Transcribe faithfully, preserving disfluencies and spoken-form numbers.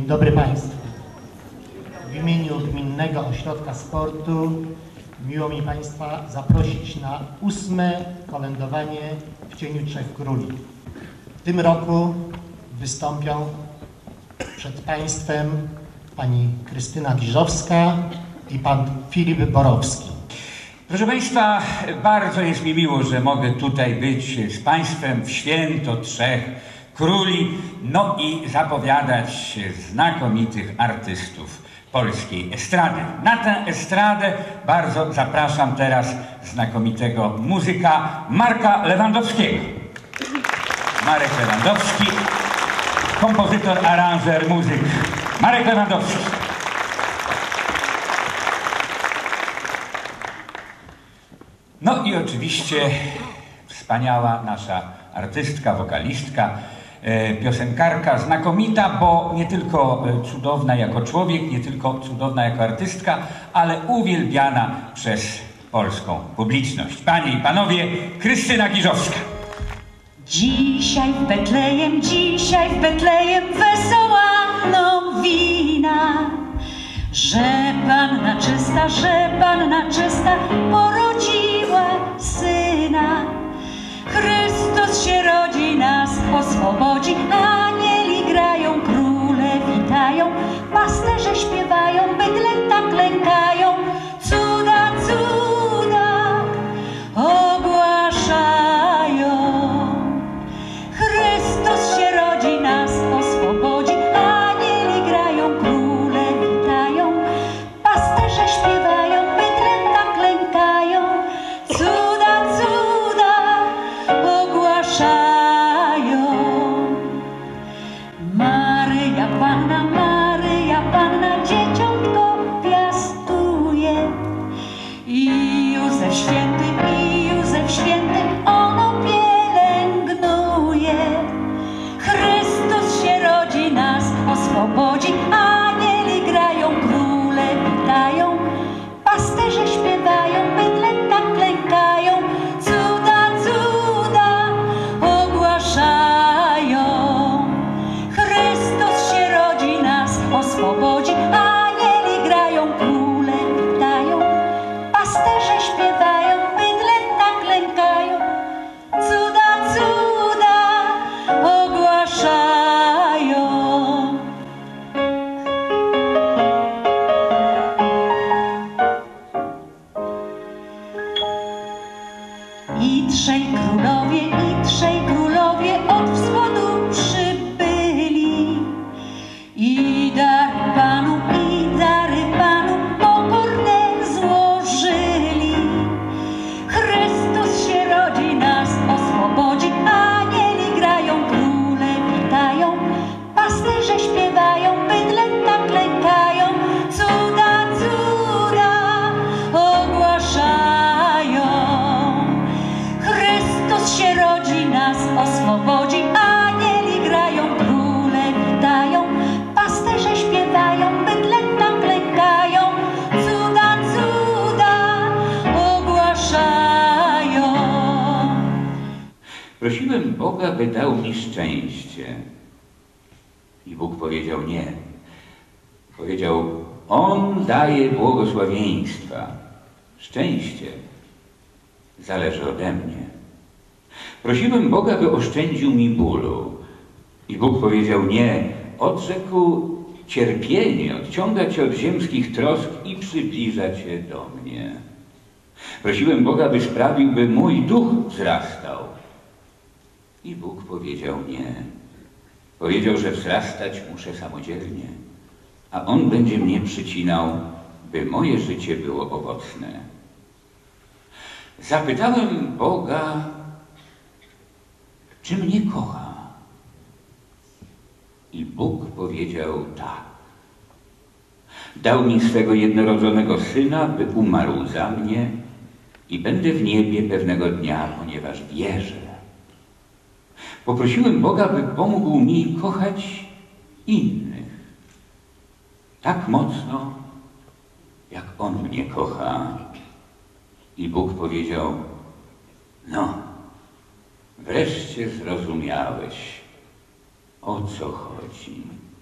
dobry Państwu. W imieniu Gminnego Ośrodka Sportu miło mi Państwa zaprosić na ósme kolędowanie w cieniu Trzech Króli. W tym roku wystąpią przed Państwem pani Krystyna Giżowska i pan Filip Borowski. Proszę Państwa, bardzo jest mi miło, że mogę tutaj być z Państwem w święto Trzech Króli, no i zapowiadać znakomitych artystów polskiej estrady. Na tę estradę bardzo zapraszam teraz znakomitego muzyka Marka Lewandowskiego. Marek Lewandowski, kompozytor, aranżer, muzyk. Marek Lewandowski. No i oczywiście wspaniała nasza artystka, wokalistka, e, piosenkarka, znakomita, bo nie tylko cudowna jako człowiek, nie tylko cudowna jako artystka, ale uwielbiana przez polską publiczność. Panie i panowie, Krystyna Giżowska. Dzisiaj w Betlejem, dzisiaj w Betlejem wesoła nowina, że Panna czysta, że Panna czysta porodziła Syna. Chrystus się rodzi, nas oswobodzi, anieli grają, króle witają, pasterze śpiewają, bydlęta klękają, cuda, cuda ogłaszają. Chrystus się rodzi, nas oswobodzi, anieli grają, króle witają, pasterze śpiewają, bydlęta klękają, cuda, cuda ogłaszają. Maryja Panna, Maryja Panna dzieciątko piastuje i Józef Święty, i Józef Święty ono pielęgnuje. Chrystus się rodzi, nas oswobodzi, anieli grają, króle witają, pasterze śpiewają, bydlęta klękają, cuda, cuda ogłaszają. Chrystus się rodzi, nas oswobodzi, anieli grają, króle witają, pasterze śpiewają, bydlęta klękają, cuda, cuda ogłaszają. I trzej królowie, i trzej królowie od wschodu przybyli, i dary Panu, i dary Panu pokorne złożyli. Chrystus się rodzi, nas oswobodzi, anieli grają, króle witają, pasterze śpiewają, bydlęta klękają, cuda, cuda ogłaszają. Chrystus się rodzi, nas oswobodzi, anieli grają, króle witają, pasterze śpiewają, bydlęta klękają, cuda, cuda ogłaszają. Prosiłem Boga, by dał mi szczęście. I Bóg powiedział nie. Powiedział, On daje błogosławieństwa. Szczęście zależy ode mnie. Prosiłem Boga, by oszczędził mi bólu. I Bóg powiedział nie. Odrzekł cierpienie, odciąga cię od ziemskich trosk i przybliża cię do mnie. Prosiłem Boga, by sprawił, by mój duch wzrastał. I Bóg powiedział nie. Powiedział, że wzrastać muszę samodzielnie, a On będzie mnie przycinał, by moje życie było owocne. Zapytałem Boga, czy mnie kocha? I Bóg powiedział tak. Dał mi swego jednorodzonego Syna, by umarł za mnie i będę w niebie pewnego dnia, ponieważ wierzę. Poprosiłem Boga, by pomógł mi kochać innych tak mocno, jak On mnie kocha. I Bóg powiedział, no, wreszcie zrozumiałeś, o co chodzi.